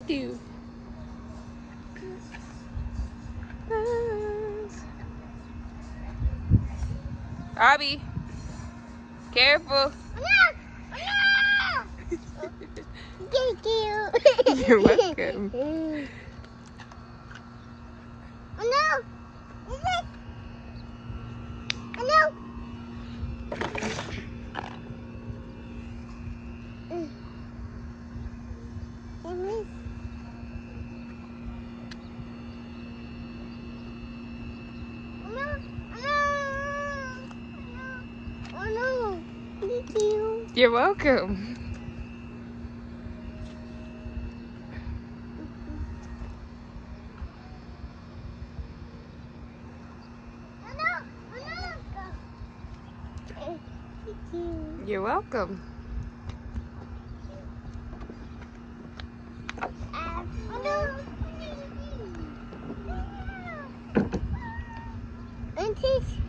do. Abby, careful. Thank you. You're welcome. Oh no! Is it? Oh no! Oh no! Thank you. You're welcome. You're welcome. Auntie.